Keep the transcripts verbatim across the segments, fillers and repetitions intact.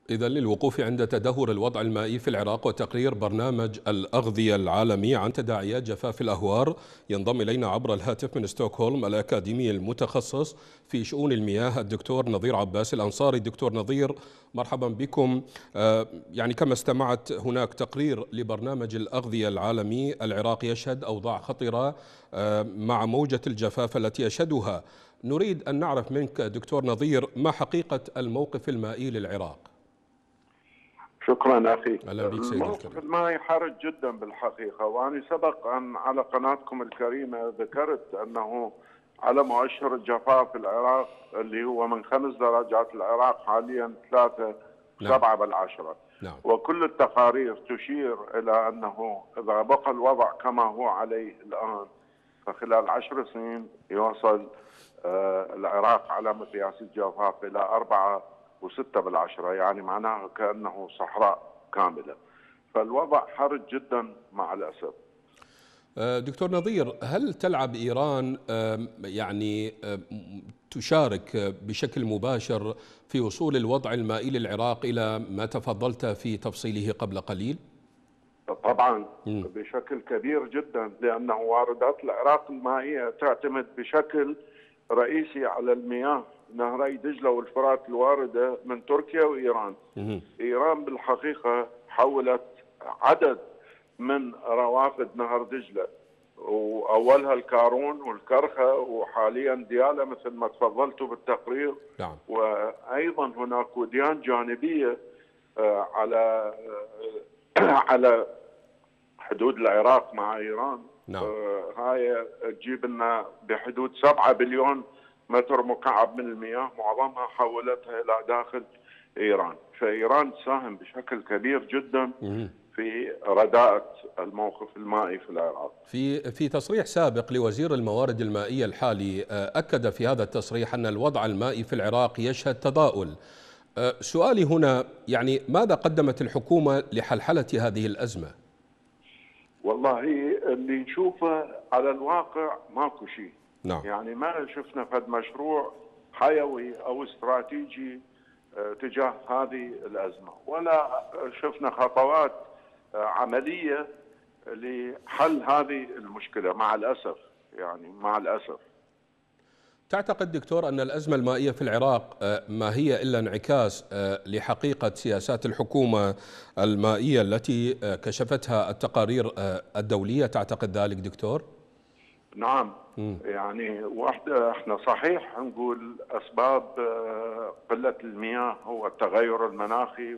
إذا للوقوف عند تدهور الوضع المائي في العراق وتقرير برنامج الأغذية العالمي عن تداعيات جفاف الأهوار، ينضم إلينا عبر الهاتف من ستوكهولم الأكاديمي المتخصص في شؤون المياه الدكتور نظير عباس الأنصاري. دكتور نظير، مرحبا بكم. آه، يعني كما استمعت، هناك تقرير لبرنامج الأغذية العالمي، العراق يشهد أوضاع خطرة آه، مع موجة الجفاف التي يشهدها. نريد أن نعرف منك دكتور نظير ما حقيقة الموقف المائي للعراق. شكرا أخي. أهلا بك سيدي الموقف الكريم. المائي حرج جدا بالحقيقة، وأنا سبق أن على قناتكم الكريمة ذكرت أنه على مؤشر الجفاف في العراق اللي هو من خمس درجات، العراق حاليا ثلاثة نعم. سبعة بالعشرة. نعم. وكل التقارير تشير إلى أنه إذا بقى الوضع كما هو عليه الآن فخلال عشر سنين يوصل آه العراق على مقياس الجفاف إلى أربعة وستة بالعشرة، يعني معناها كأنه صحراء كاملة. فالوضع حرج جدا مع الأسف. دكتور نظير، هل تلعب إيران يعني تشارك بشكل مباشر في وصول الوضع المائي للعراق إلى ما تفضلت في تفصيله قبل قليل؟ طبعا م. بشكل كبير جدا، لأنه واردات العراق المائية تعتمد بشكل رئيسي على المياه، نهري دجلة والفرات الواردة من تركيا وإيران. م. إيران بالحقيقة حولت عدد من روافد نهر دجلة، وأولها الكارون والكرخة وحاليا ديالى مثل ما تفضلتوا بالتقرير. نعم. وأيضا هناك وديان جانبية على على حدود العراق مع إيران. نعم. هاي تجيب لنا بحدود سبعة بليون متر مكعب من المياه، معظمها حولتها إلى داخل إيران. فإيران تساهم بشكل كبير جدا في رداءة الموقف المائي في العراق. في في تصريح سابق لوزير الموارد المائية الحالي، أكد في هذا التصريح أن الوضع المائي في العراق يشهد تضاؤل. سؤالي هنا، يعني ماذا قدمت الحكومة لحلحلة هذه الأزمة؟ والله اللي نشوفه على الواقع ماكو شيء. نعم. يعني ما شفنا فد مشروع حيوي أو استراتيجي تجاه هذه الأزمة، ولا شفنا خطوات عملية لحل هذه المشكلة مع الأسف. يعني مع الأسف. تعتقد دكتور أن الأزمة المائية في العراق ما هي إلا انعكاس لحقيقة سياسات الحكومة المائية التي كشفتها التقارير الدولية؟ تعتقد ذلك دكتور؟ نعم. م. يعني واحدة احنا صحيح نقول أسباب قلة المياه هو التغير المناخي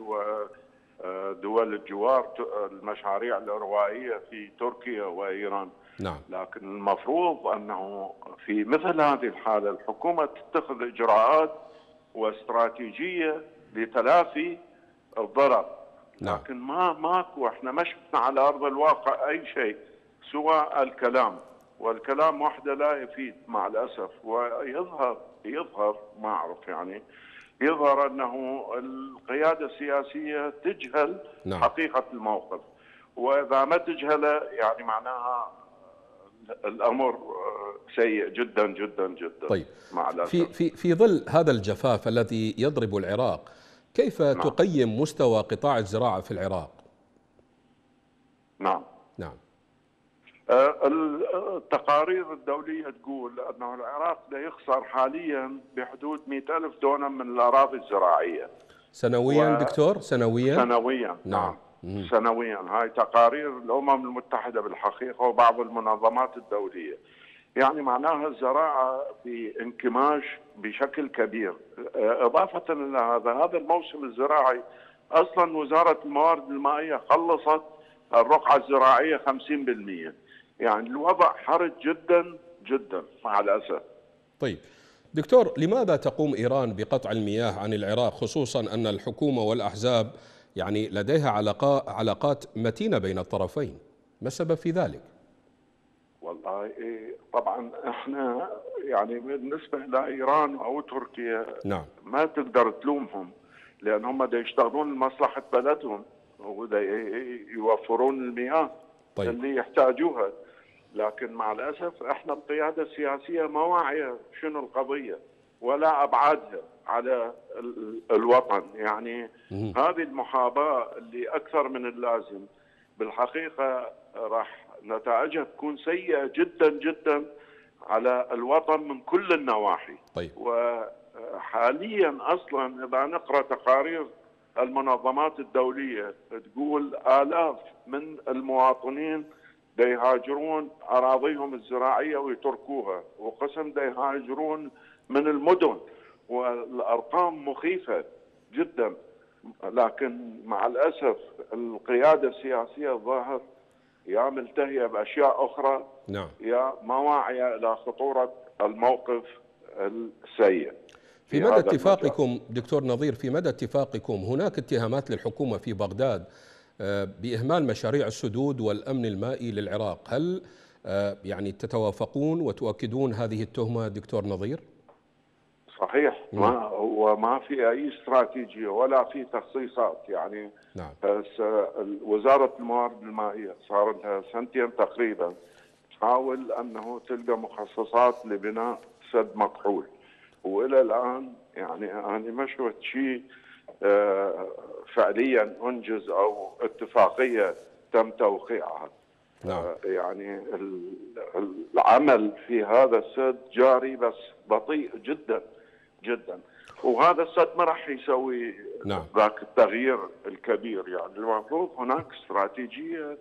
ودول الجوار، المشاريع الإروائية في تركيا وإيران. نعم. لكن المفروض أنه في مثل هذه الحالة الحكومة تتخذ إجراءات واستراتيجية لتلافي الضرر. نعم. لكن ما ماكو، احنا ما شفنا على أرض الواقع أي شيء سوى الكلام، والكلام وحده لا يفيد مع الأسف. ويظهر يظهر ما أعرف يعني يظهر أنه القيادة السياسية تجهل نعم. حقيقة الموقف، وإذا ما تجهله يعني معناها الأمر سيء جدا جدا جدا. طيب، مع الأسف. في في في ظل هذا الجفاف الذي يضرب العراق، كيف نعم. تقيم مستوى قطاع الزراعة في العراق؟ نعم. نعم. التقارير الدولية تقول أن العراق يخسر حاليا بحدود مئة ألف دونم من الأراضي الزراعية سنويا و... دكتور سنويا سنويا نعم. نعم. سنويا. هاي تقارير الأمم المتحدة بالحقيقة وبعض المنظمات الدولية. يعني معناها الزراعة في انكماش بشكل كبير. إضافة إلى هذا، هذا الموسم الزراعي أصلا وزارة الموارد المائية خلصت الرقعة الزراعية خمسين بالمئة. يعني الوضع حرج جدا جدا مع الأسف. طيب دكتور، لماذا تقوم إيران بقطع المياه عن العراق، خصوصا أن الحكومة والأحزاب يعني لديها علاقات علاقات متينة بين الطرفين؟ ما السبب في ذلك؟ والله طبعا احنا يعني بالنسبة لإيران أو تركيا نعم. ما تقدر تلومهم، لأن هم دا يشتغلون لمصلحة بلدهم ودا يوفرون المياه طيب. اللي يحتاجوها. لكن مع الأسف احنا القيادة السياسية ما واعية شنو القضية ولا أبعادها. على الوطن. يعني مم. هذه المحاباة اللي أكثر من اللازم بالحقيقة راح نتائجها تكون سيئة جدا جدا على الوطن من كل النواحي. طيب. وحاليا أصلا إذا نقرأ تقارير المنظمات الدولية تقول آلاف من المواطنين يهاجرون أراضيهم الزراعية ويتركوها، وقسم يهاجرون من المدن، والأرقام مخيفة جدا. لكن مع الأسف القيادة السياسية الظاهر يا ملتهية بأشياء أخرى، نعم، يا ما واعية إلى خطورة الموقف السيء. في مدى اتفاقكم دكتور نظير، في مدى اتفاقكم هناك اتهامات للحكومة في بغداد بإهمال مشاريع السدود والأمن المائي للعراق، هل يعني تتوافقون وتؤكدون هذه التهمة دكتور نظير؟ صحيح، ما هو ما في أي استراتيجية ولا في تخصيصات. يعني نعم. وزارة الموارد المائية صار لها سنتين تقريبا تحاول أنه تلقى مخصصات لبناء سد مكحول، وإلى الآن يعني أنا ما شفت شيء فعليا أنجز أو اتفاقية تم توقيعها. نعم. يعني العمل في هذا السد جاري بس بطيء جدا جدا، وهذا السد ما راح يسوي نعم. ذاك التغيير الكبير. يعني المفروض هناك استراتيجية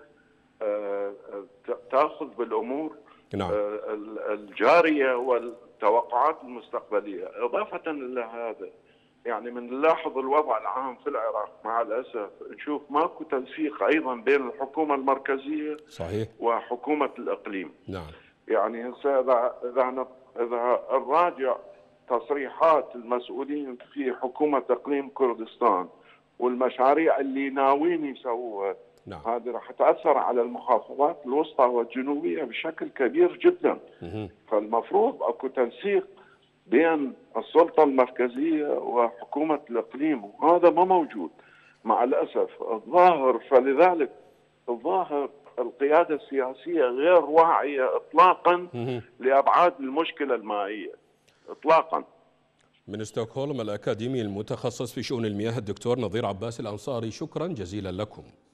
تأخذ بالأمور نعم. الجارية والتوقعات المستقبلية. إضافة إلى هذا يعني من نلاحظ الوضع العام في العراق مع الأسف نشوف ماكو تنسيق أيضا بين الحكومة المركزية صحيح وحكومة الإقليم. نعم. يعني إذا إذا إذا نراجع تصريحات المسؤولين في حكومة إقليم كردستان والمشاريع اللي ناويين يسووها، نعم. هذه راح تأثر على المحافظات الوسطى والجنوبية بشكل كبير جدا. مه. فالمفروض أكو تنسيق بين السلطة المركزية وحكومة الإقليم، وهذا ما موجود مع الأسف الظاهر. فلذلك الظاهر القيادة السياسية غير واعية إطلاقا مه. لأبعاد المشكلة المائية إطلاقا. من ستوكهولم الأكاديمي المتخصص في شؤون المياه الدكتور نظير عباس الأنصاري، شكرا جزيلا لكم.